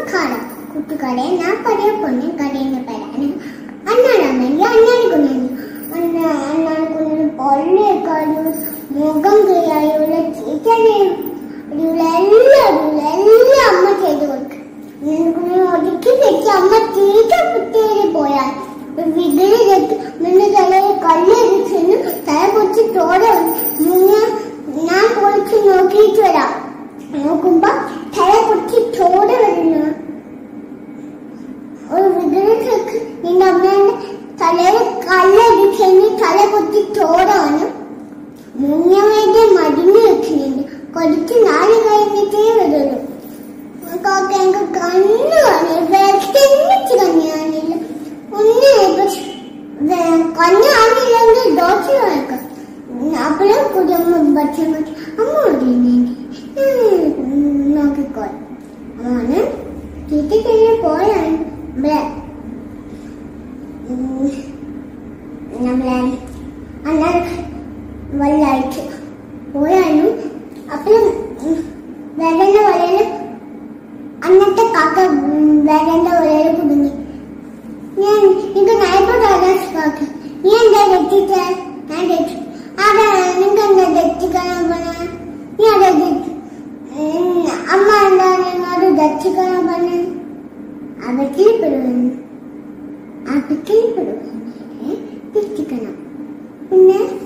കട കുട്ടിക്കടയെ ഞാൻ പഴയ പൊണ്ണും കടയിന്ന് പേരാണ് അന്നാടാണെങ്കിൽ അന്നാടിക്കൊണ്ടു പൊള്ളേക്കാളും മുഖം കൈയുള്ള എല്ലാം അമ്മ ചെയ്തു കൊടുക്കും. ഒതുക്കി വെച്ച് അമ്മ തീറ്റ കുട്ടിയിൽ പോയാൽ തലയിൽ കല്ലെടുക്കുന്നു തല പൊച്ച് തോടെ ഞാൻ പൊളിച്ച് നോക്കിയിട്ട് വരാം. നോക്കുമ്പോ തല പൊച്ച് തോടെ വരുന്നു. ഒരു വിഗ്രഹത്തിലേക്ക് നിന്റെ അമ്മേന്റെ തലയിൽ കല്ലടിച്ചെന്ന് തല പൊച്ച് തോടാണ്. മുങ്ങിയവരുടെ മരുന്ന് വെക്കുന്നുണ്ട്. കുറച്ച് നാല് കഴിഞ്ഞിട്ടേ വരുള്ളൂ. എനിക്ക് കണ്ണു കാണില്ല, കണ്ണിയാണില്ല. കണ്ണു കാണില്ലെങ്കിൽ ദോശ കാണിക്കാം. അപ്പോഴും കുടുംബ ഭക്ഷണം അമ്മ നോക്കിക്കോളെ. അമ്മ തീറ്റ കഴിഞ്ഞ് പോയാണ് നമ്മളെ അന്നാ വെള്ളാഴ്ച പോയാലും അപ്പോഴും വേദന്റെ വലയില് അന്നത്തെ കാക്ക വേദന്റെ വലയില് കുടുങ്ങി. ഞാൻ എനിക്ക് നായപ്പോട്ട് നീ എന്താ തെറ്റിച്ച ഞാൻ തെറ്റു. അതാ നിങ്ങ എന്താ തെറ്റിക്കാൻ പറഞ്ഞ നീ അതാ തെറ്റു. അമ്മ എന്താ എന്നോട് തെറ്റിക്കാൻ പറഞ്ഞ അബക്കിൽ പെടുവെന്ന് തെറ്റിക്കണം. പിന്നെ